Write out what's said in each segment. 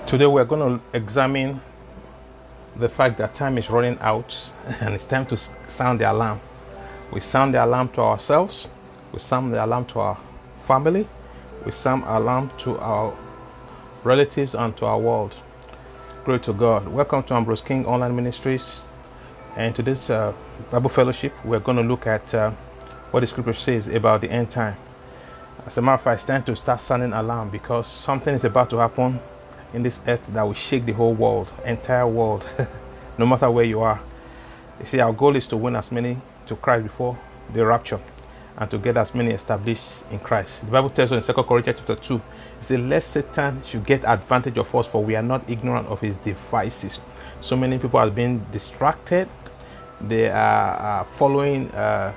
Today we're going to examine the fact that time is running out and it's time to sound the alarm. We sound the alarm to ourselves, we sound the alarm to our family, we sound alarm to our relatives and to our world. Glory to God. Welcome to Ambrose King Online Ministries, and to this Bible Fellowship we're going to look at what the scripture says about the end time. As a matter of fact, it's time to start sounding alarm because something is about to happen in this earth that will shake the whole world, entire world, no matter where you are. You see, our goal is to win as many to Christ before the rapture and to get as many established in Christ. The Bible tells us in 2 Corinthians chapter 2, it says, lest Satan should get advantage of us, for we are not ignorant of his devices. So many people have been distracted. They are following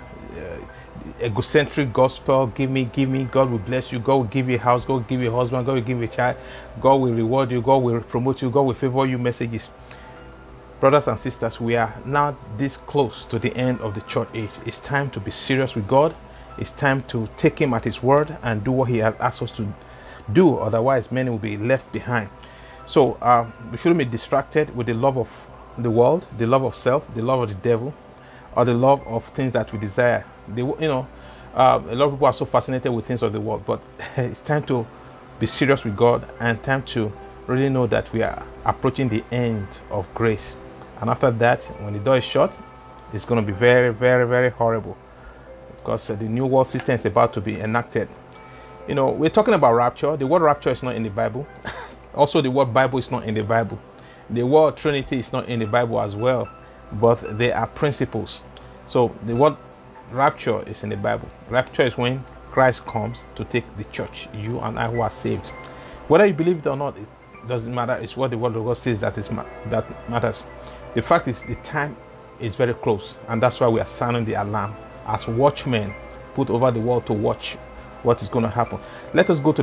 egocentric gospel. Give me, God will bless you, God will give you a house, God will give you a husband, God will give you a child, God will reward you, God will promote you, God will favor you messages. Brothers and sisters, we are now this close to the end of the church age. It's time to be serious with God. It's time to take him at his word and do what he has asked us to do, otherwise many will be left behind. So we shouldn't be distracted with the love of the world, the love of self, the love of the devil, or the love of things that we desire. A lot of people are so fascinated with things of the world, but it's time to be serious with God and time to really know that we are approaching the end of grace. And after that, when the door is shut, it's going to be very, very, very horrible, because the new world system is about to be enacted. We're talking about rapture. The word rapture is not in the Bible. Also, the word Bible is not in the Bible. The word Trinity is not in the Bible as well, but they are principles. So the word rapture is in the Bible. Rapture is when Christ comes to take the church, you and I who are saved. Whether you believe it or not, it doesn't matter. It's what the word of God says that matters. The fact is, the time is very close, and that's why we are sounding the alarm as watchmen put over the world to watch what is going to happen. Let us go to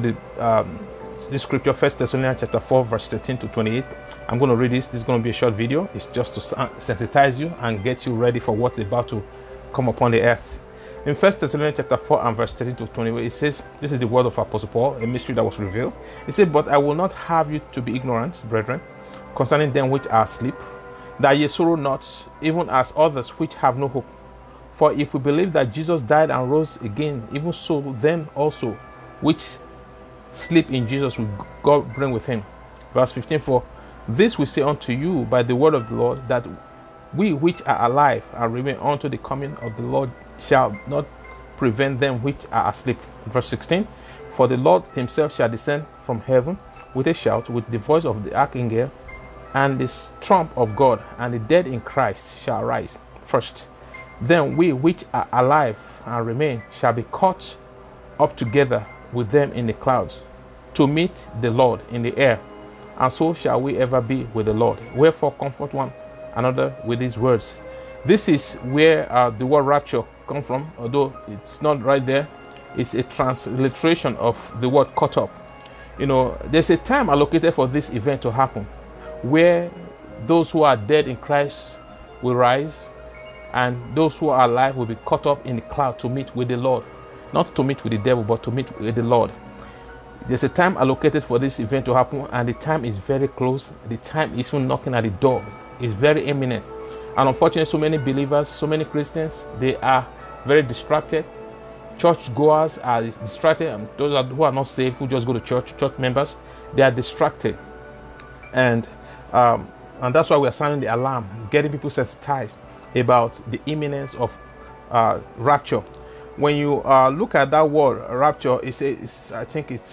the scripture, 1 Thessalonians chapter 4, verse 13 to 28. I'm going to read this. This is going to be a short video. It's just to sensitize you and get you ready for what's about to come upon the earth. In 1 Thessalonians chapter 4 and verse 13 to 28, it says, this is the word of Apostle Paul, a mystery that was revealed. It said, but I will not have you to be ignorant, brethren, concerning them which are asleep, that ye sorrow not, even as others which have no hope. For if we believe that Jesus died and rose again, even so them also which sleep in Jesus will God bring with him. Verse 15, for this we say unto you by the word of the Lord, that we which are alive and remain unto the coming of the Lord shall not prevent them which are asleep. Verse 16, for the Lord himself shall descend from heaven with a shout, with the voice of the archangel, and the trump of God, and the dead in Christ shall rise first. Then we which are alive and remain shall be caught up together with them in the clouds to meet the Lord in the air, and so shall we ever be with the Lord. Wherefore comfort one another with these words. This is where the word rapture comes from, although it's not right there. It's a transliteration of the word caught up. There's a time allocated for this event to happen, where those who are dead in Christ will rise, and those who are alive will be caught up in the cloud to meet with the Lord. Not to meet with the devil, but to meet with the Lord. There's a time allocated for this event to happen, and the time is very close. The time is even knocking at the door. It's very imminent. And unfortunately, so many believers, so many Christians, they are very distracted. Church goers are distracted, and those who are not saved, who just go to church members, they are distracted. And that's why we are sounding the alarm, getting people sensitized about the imminence of rapture. When you look at that word rapture, I think it's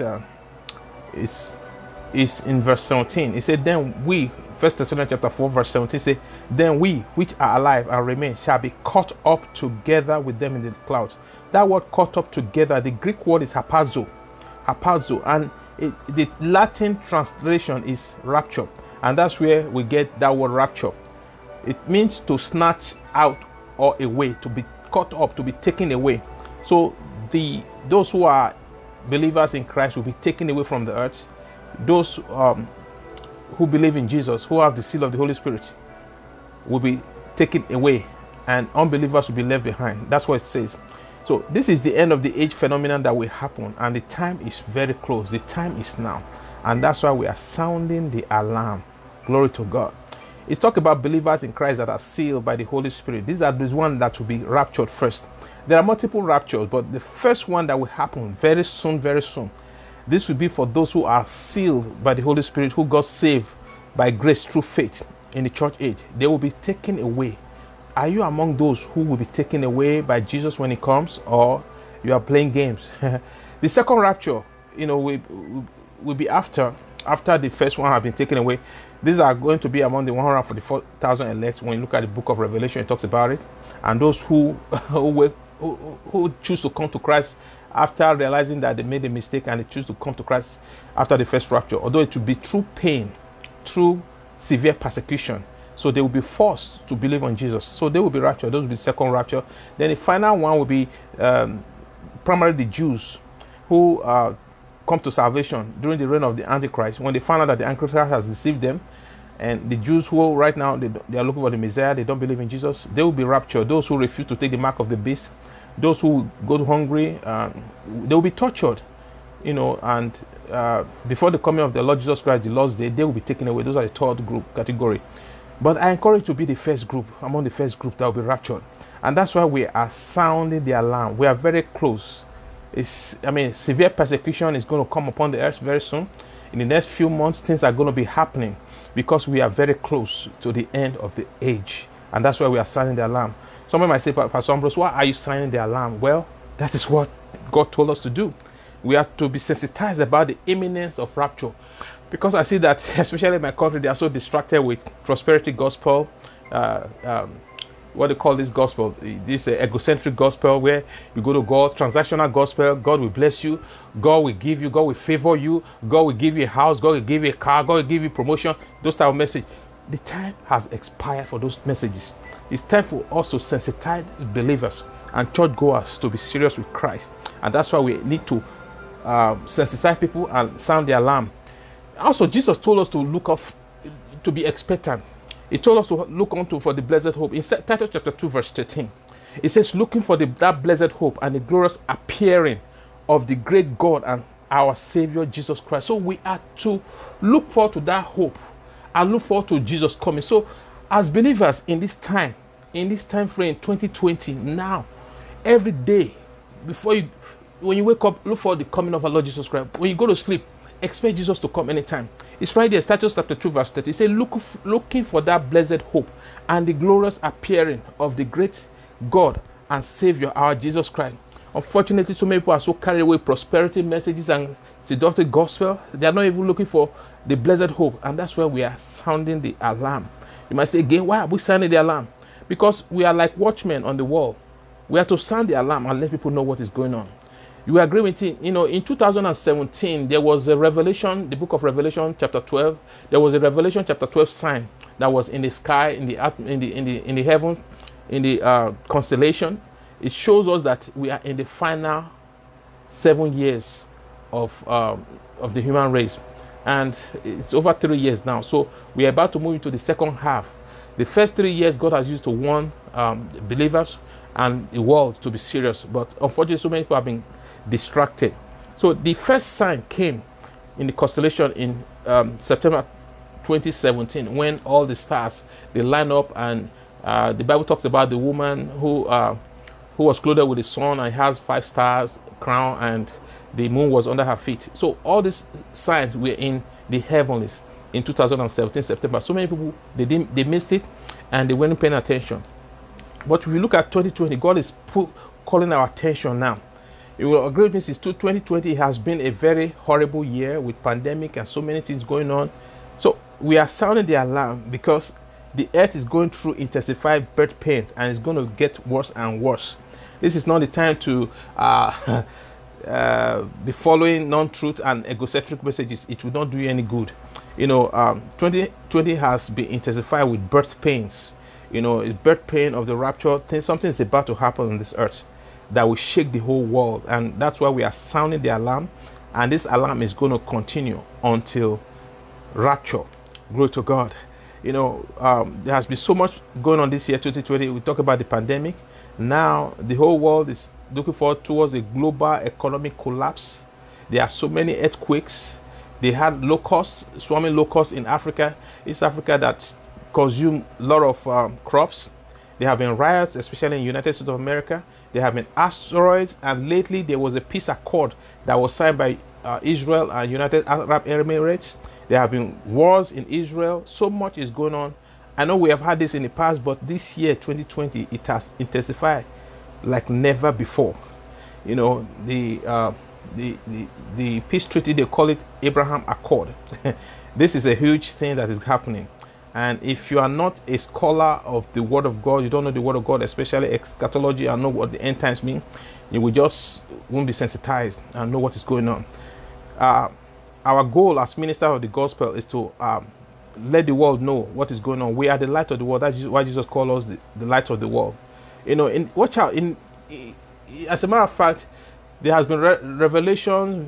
in verse 17. It said, then we, 1 Thessalonians chapter 4 verse 17 say, then we which are alive and remain shall be caught up together with them in the clouds. That word caught up together, the Greek word is harpazo, and the Latin translation is rapture, and that's where we get that word rapture. It means to snatch out or away, to be caught up, to be taken away. So those who are believers in Christ will be taken away from the earth. Those who believe in Jesus, who have the seal of the Holy Spirit, will be taken away, and unbelievers will be left behind. That's what it says. So this is the end of the age phenomenon that will happen, and the time is very close. The time is now. And that's why we are sounding the alarm. Glory to God. It's talk about believers in Christ that are sealed by the Holy Spirit. These are the ones that will be raptured first. There are multiple raptures, but the first one that will happen very soon, very soon. This will be for those who are sealed by the Holy Spirit, who got saved by grace through faith in the church age. They will be taken away. Are you among those who will be taken away by Jesus when he comes, or you are playing games? The second rapture, will be after the first one have been taken away. These are going to be among the 144,000 elect. When you look at the book of Revelation, it talks about it. And those who choose to come to Christ after realizing that they made a mistake, and they choose to come to Christ after the first rapture, although it will be through pain, through severe persecution. So they will be forced to believe on Jesus. So they will be raptured. Those will be the second rapture. Then the final one will be primarily the Jews who come to salvation during the reign of the Antichrist, when they find out that the Antichrist has deceived them. And the Jews who right now they are looking for the Messiah, they don't believe in Jesus, they will be raptured. Those who refuse to take the mark of the beast, those who go hungry, they will be tortured, and before the coming of the Lord Jesus Christ, the Lord's day, they will be taken away. Those are the third group category. But I encourage you to be the first group, among the first group that will be raptured. And that's why we are sounding the alarm. We are very close. Severe persecution is going to come upon the earth very soon. In the next few months, things are going to be happening, because we are very close to the end of the age. And that's why we are sounding the alarm. Someone might say, Pastor Ambrose, why are you sounding the alarm? Well, that is what God told us to do. We are to be sensitized about the imminence of rapture. Because I see that, especially in my country, they are so distracted with prosperity gospel, what they call this gospel, this egocentric gospel, where you go to God, transactional gospel. God will bless you, God will give you, God will favor you, God will give you a house, God will give you a car, God will give you promotion. Those type of message. The time has expired for those messages. It's time for us to sensitize believers and churchgoers to be serious with Christ. And that's why we need to sensitize people and sound the alarm. Also, Jesus told us to look up, to be expectant. He told us to look unto for the blessed hope. In Titus chapter 2 verse 13, it says, looking for that blessed hope and the glorious appearing of the great God and our Savior Jesus Christ. So we are to look forward to that hope and look forward to Jesus coming. So as believers in this time frame 2020, now, every day, when you wake up, look for the coming of our Lord Jesus Christ. When you go to sleep, expect Jesus to come anytime. It's right there, Titus chapter 2 verse 30. It says, looking for that blessed hope and the glorious appearing of the great God and Savior, our Jesus Christ. Unfortunately, so many people are so carried away with prosperity messages and seductive gospel. They are not even looking for the blessed hope. And that's where we are sounding the alarm. You might say again, why are we sounding the alarm? Because we are like watchmen on the wall. We have to sound the alarm and let people know what is going on. You agree with me? In 2017, there was a revelation, the book of Revelation, chapter 12. There was a Revelation chapter 12 sign that was in the sky, in the heavens, in the constellation. It shows us that we are in the final 7 years of the human race, and it's over 3 years now. So we are about to move into the second half. The first 3 years, God has used to warn believers and the world to be serious, but unfortunately, so many people have been distracted. So the first sign came in the constellation in September 2017, when all the stars, they line up, and the Bible talks about the woman who was clothed with the sun and has 5 stars crown, and the moon was under her feet. So all these signs were in the heavenlies in 2017 September. So many people, they missed it and they weren't paying attention. But if you look at 2020, God is calling our attention now. You will agree with me, since 2020 has been a very horrible year with pandemic and so many things going on. So we are sounding the alarm because the earth is going through intensified birth pains, and it's going to get worse and worse. This is not the time to be following non-truth and egocentric messages. It will not do you any good. 2020 has been intensified with birth pains. It's birth pain of the rapture. Something is about to happen on this earth that will shake the whole world, and that's why we are sounding the alarm, and this alarm is going to continue until rapture. Glory to God. There has been so much going on this year 2020. We talk about the pandemic. Now the whole world is looking forward towards a global economic collapse. There are so many earthquakes. They had locusts, swarming locusts in Africa, East Africa, that consume a lot of crops. There have been riots, especially in the United States of America. There have been asteroids, and lately there was a peace accord that was signed by Israel and United Arab Emirates. There have been wars in Israel. So much is going on. I know we have had this in the past, but this year, 2020, it has intensified like never before. You know, the peace treaty, they call it Abraham Accord. This is a huge thing that is happening. And if you are not a scholar of the Word of God, you don't know the Word of God, especially eschatology, and know what the end times mean, you will just won't be sensitized and know what is going on. Our goal as minister of the gospel is to let the world know what is going on. We are the light of the world. That's why Jesus called us the light of the world. You know, watch out. As a matter of fact, there has been revelation,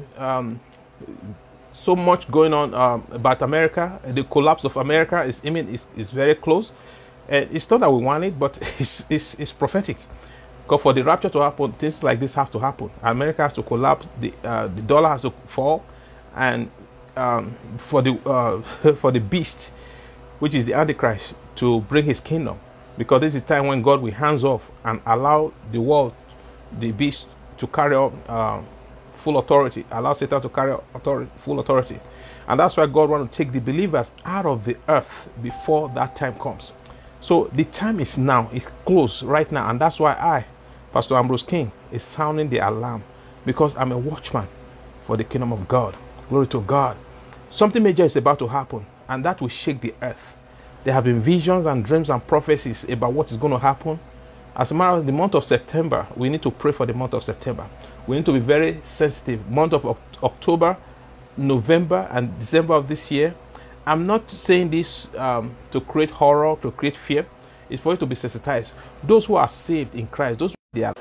so much going on about America. The collapse of America is very close. And it's not that we want it, but it's prophetic. Because for the rapture to happen, things like this have to happen. America has to collapse. The dollar has to fall, and for the beast, which is the Antichrist, to bring his kingdom. Because this is the time when God will hands off and allow the world, the beast, to carry out full authority, allow Satan to carry out full authority. And that's why God wants to take the believers out of the earth before that time comes. So the time is now, it's close right now. And that's why I, Pastor Ambrose King, is sounding the alarm, because I'm a watchman for the kingdom of God. Glory to God. Something major is about to happen, and that will shake the earth. There have been visions and dreams and prophecies about what is going to happen. As a matter of the month of September, we need to pray for the month of September. We need to be very sensitive. Month of October, November, and December of this year. I'm not saying this to create horror, to create fear. It's for you to be sensitized. Those who are saved in Christ, those who are.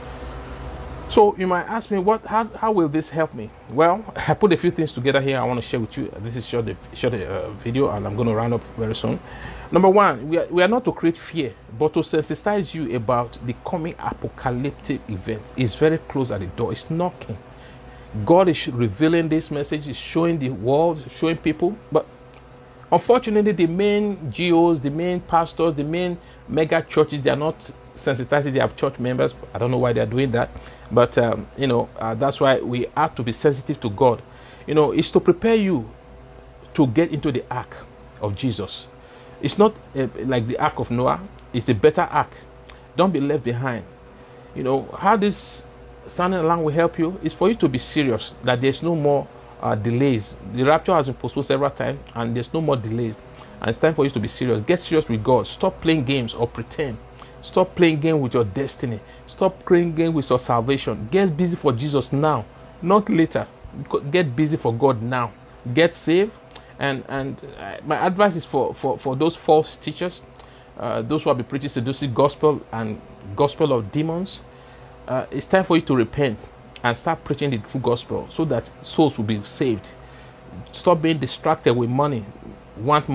So you might ask me, how will this help me? Well, I put a few things together here I want to share with you. This is short video, and I'm going to round up very soon. Number one, we are not to create fear, but to sensitize you about the coming apocalyptic event. It's very close at the door. It's knocking. God is revealing this message, is showing the world, showing people. But unfortunately, the main GOs, the main pastors, the main mega churches, they are not sensitizing their church members. I don't know why they are doing that. But, that's why we have to be sensitive to God. You know, it's to prepare you to get into the ark of Jesus. It's not like the ark of Noah. It's the better ark. Don't be left behind. You know, how this sounding alarm will help you is for you to be serious, that there's no more delays. The rapture has been postponed several times, and there's no more delays. And it's time for you to be serious. Get serious with God. Stop playing games or pretend. Stop playing games with your destiny. Stop playing games with your salvation. Get busy for Jesus now, not later. Get busy for God now. Get saved. And my advice is for those false teachers, those who have been preaching seductive gospel and gospel of demons. It's time for you to repent and start preaching the true gospel, so that souls will be saved. Stop being distracted with money. Want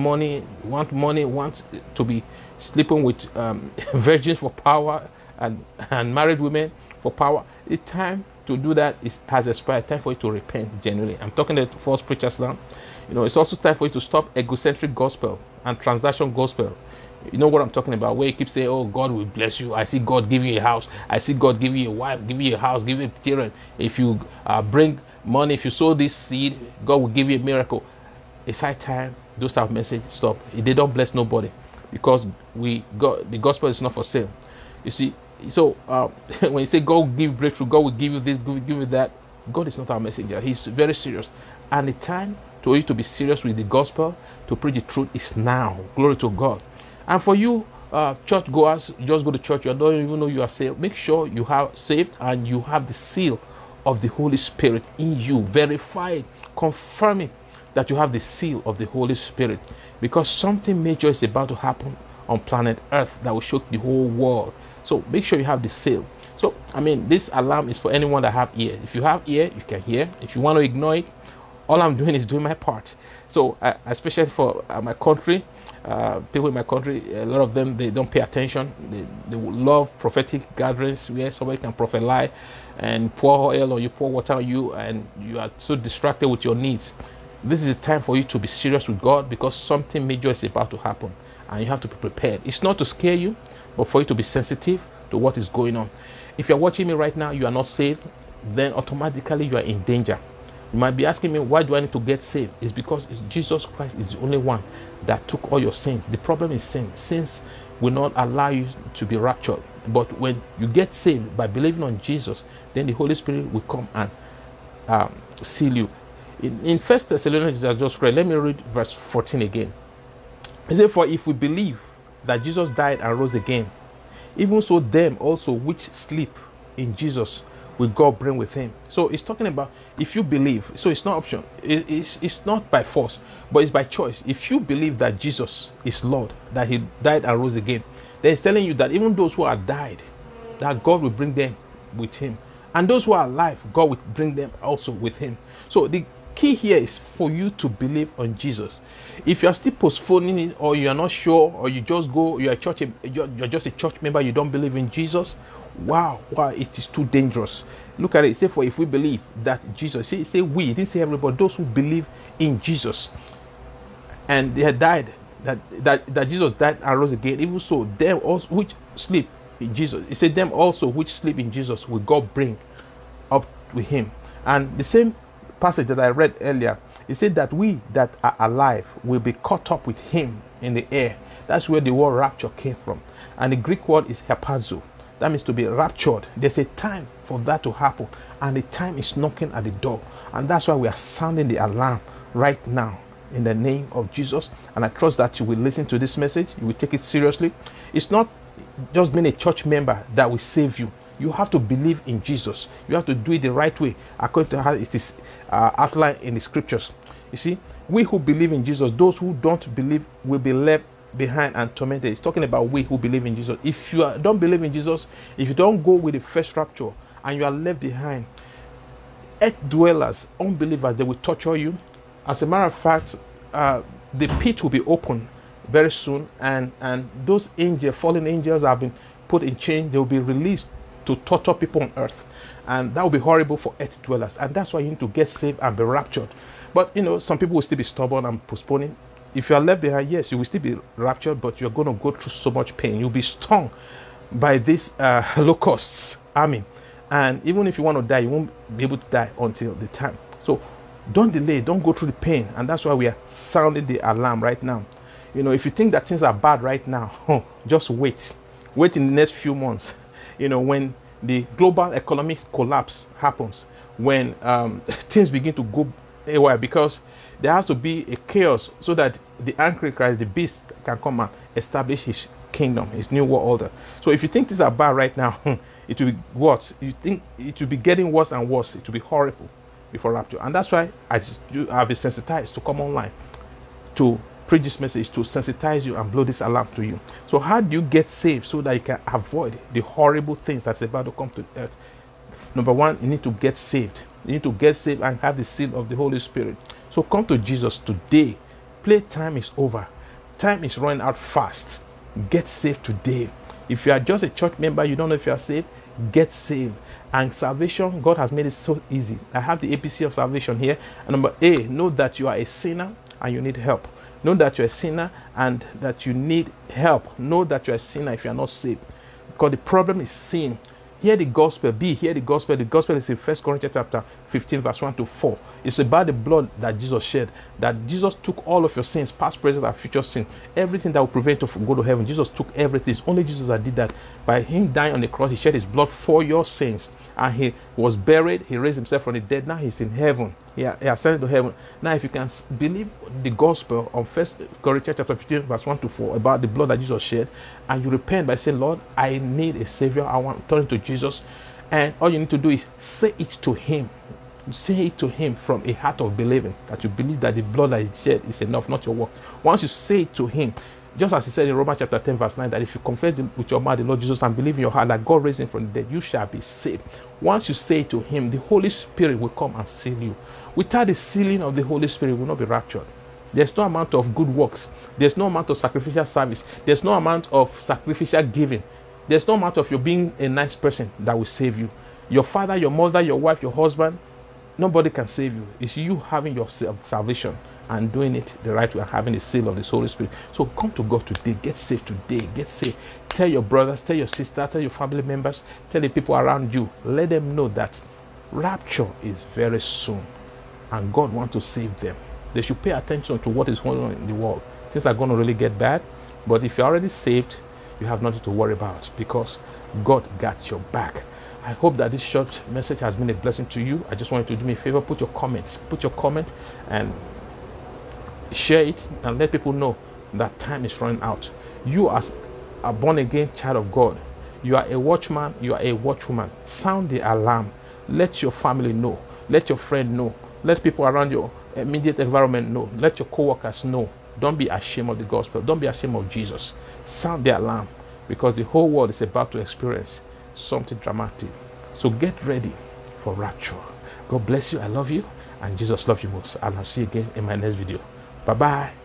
to be sleeping with virgins for power, and married women for power. It's time to do that. It has expired. It's time for you to repent genuinely. I'm talking to false preachers now. You know, it's also time for you to stop egocentric gospel and transaction gospel. You know what I'm talking about, where you keep saying, oh, God will bless you. I see God giving you a house. I see God giving you a wife, giving you a house, giving you children. If you bring money, if you sow this seed, God will give you a miracle. It's high time those type of message stop. They don't bless nobody, because the gospel is not for sale. You see, so when you say God will give breakthrough, God will give you this, God will give you that, God is not our messenger. He's very serious. And the time for you to be serious with the gospel, to preach the truth, is now. Glory to God. And for you church goers, you just go to church, you don't even know you are saved. Make sure you have saved and you have the seal of the Holy Spirit in you. Verify it, confirm it that you have the seal of the Holy Spirit, because something major is about to happen on planet Earth that will shock the whole world. So make sure you have the seal. So I mean, this alarm is for anyone that have ear. If you have ear, you can hear. If you want to ignore it, all I'm doing is doing my part. So especially for my country, people in my country, a lot of them, they don't pay attention. They love prophetic gatherings where somebody can prophesy and pour oil or you pour water on you, and you are so distracted with your needs. This is a time for you to be serious with God, because something major is about to happen and you have to be prepared. It's not to scare you, but for you to be sensitive to what is going on. If you're watching me right now, you are not saved, then automatically you are in danger. You might be asking me, why do I need to get saved? It's because Jesus Christ is the only one that took all your sins. The problem is sin. Sins will not allow you to be raptured. But when you get saved by believing on Jesus, then the Holy Spirit will come and seal you. In 1 Thessalonians, I just read, let me read verse 14 again. It says, for if we believe that Jesus died and rose again, even so them also which sleep in Jesus will God bring with him. So it's talking about if you believe. So it's not option. It's not by force, but it's by choice. If you believe that Jesus is Lord, that he died and rose again, then it's telling you that even those who are died, that God will bring them with him. And those who are alive, God will bring them also with him. So the key here is for you to believe on Jesus. If you are still postponing it, or you are not sure, or you just go, you're just a church member, you don't believe in Jesus, wow, it is too dangerous. Look at it. It says, for if we believe that Jesus, say we, it didn't say everybody, those who believe in Jesus and they had died, that Jesus died and rose again, even so them also which sleep in Jesus, it said them also which sleep in Jesus will God bring up with him. And the same passage that I read earlier, it said that we that are alive will be caught up with him in the air. That's where the word rapture came from. And the Greek word is harpazo. That means to be raptured. There's a time for that to happen, and the time is knocking at the door. And that's why we are sounding the alarm right now in the name of Jesus. And I trust that you will listen to this message, you will take it seriously. It's not just being a church member that will save you. You have to believe in Jesus. You have to do it the right way, according to how it is outlined in the scriptures. You see, we who believe in Jesus, those who don't believe will be left behind and tormented. It's talking about we who believe in Jesus. If you don't believe in Jesus, if you don't go with the first rapture and you are left behind, earth dwellers, unbelievers, they will torture you. As a matter of fact, the pit will be open very soon, and those angels, fallen angels, have been put in chains. They will be released to torture people on earth, and that will be horrible for earth dwellers. And that's why you need to get saved and be raptured. But you know, some people will still be stubborn and postponing. If you are left behind, yes, you will still be raptured, but you're going to go through so much pain. You'll be stung by these locusts army, and even if you want to die, you won't be able to die until the time. So don't delay, don't go through the pain. And that's why we are sounding the alarm right now. You know, if you think that things are bad right now, just wait in the next few months. You know, when the global economic collapse happens, when things begin to go away, because there has to be a chaos so that the Antichrist, the beast, can come and establish his kingdom, his new world order. So if you think things are bad right now, it will be worse. You think it will be getting worse and worse. It will be horrible before rapture. And that's why I'll be sensitized to come online to preach this message, to sensitize you and blow this alarm to you. So how do you get saved so that you can avoid the horrible things that's about to come to earth? Number one, you need to get saved. You need to get saved and have the seal of the Holy Spirit. So come to Jesus today. Playtime is over. Time is running out fast. Get saved today. If you are just a church member, you don't know if you are saved, get saved. And salvation, God has made it so easy. I have the APC of salvation here. And number A, know that you are a sinner and you need help. Know that you're a sinner and that you need help. Know that you're a sinner if you are not saved. Because the problem is sin. Hear the gospel. Hear the gospel. The gospel is in 1 Corinthians chapter 15, verse 1 to 4. It's about the blood that Jesus shed. That Jesus took all of your sins, past, present, and future sins. Everything that will prevent you from going to heaven. Jesus took everything. It's only Jesus that did that. By him dying on the cross, he shed his blood for your sins. And he was buried. He raised himself from the dead. Now he's in heaven. He ascended to heaven. Now if you can believe the gospel on 1 Corinthians chapter 15, verse 1 to 4, about the blood that Jesus shed, and you repent by saying, Lord, I need a savior. I want to turn to Jesus. And all you need to do is say it to him. Say it to him from a heart of believing, that you believe that the blood that he shed is enough, not your work. Once you say it to him, just as he said in Romans chapter 10, verse 9, that if you confess with your mouth the Lord Jesus and believe in your heart that God raised him from the dead, you shall be saved. Once you say it to him, the Holy Spirit will come and seal you. Without the sealing of the Holy Spirit, you will not be raptured. There's no amount of good works. There's no amount of sacrificial service. There's no amount of sacrificial giving. There's no amount of you being a nice person that will save you. Your father, your mother, your wife, your husband, Nobody can save you. It's you having your salvation and doing it the right way and having the seal of the Holy Spirit. So come to God today. Get saved today. Get saved. Tell your brothers, tell your sisters, tell your family members, tell the people around you. Let them know that rapture is very soon and God wants to save them. They should pay attention to what is going on in the world. Things are going to really get bad. But if you're already saved, you have nothing to worry about because God got your back. I hope that this short message has been a blessing to you. I just want you to do me a favor, put your comment and share it and let people know that time is running out. You as a born again child of God, you are a watchman, you are a watchwoman. Sound the alarm. Let your family know. Let your friend know. Let people around your immediate environment know. Let your co-workers know. Don't be ashamed of the gospel. Don't be ashamed of Jesus. Sound the alarm because the whole world is about to experience something dramatic. So get ready for rapture. God bless you. I love you and Jesus loves you most. And I'll see you again in my next video. Bye-bye.